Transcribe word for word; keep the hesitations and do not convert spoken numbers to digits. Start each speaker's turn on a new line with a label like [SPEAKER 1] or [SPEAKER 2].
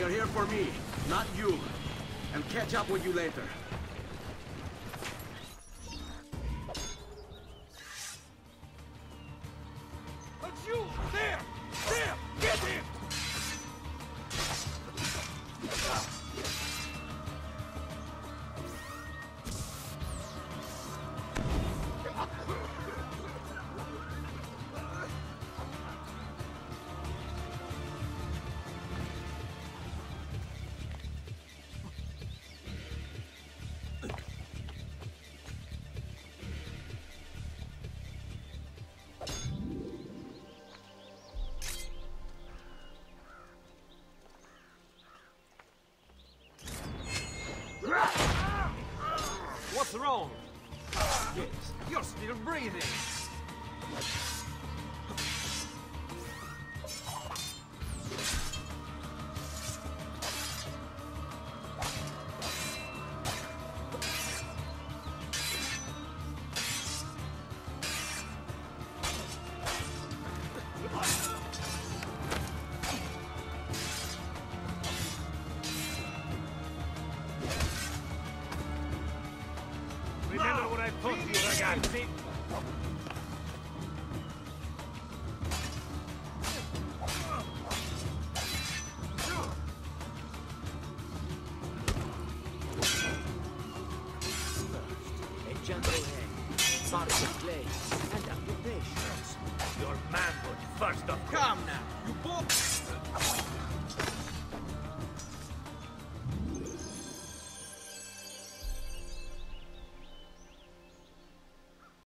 [SPEAKER 1] are here for me, not you. I'll catch up with you later.
[SPEAKER 2] It's you! There! There! Get him! What's wrong? Yes, you're still breathing. Remember what I told you, ragazzi?
[SPEAKER 3] A jungle head, parts of clay, and occupations.
[SPEAKER 2] Your manhood first of all.
[SPEAKER 1] Come now, you both...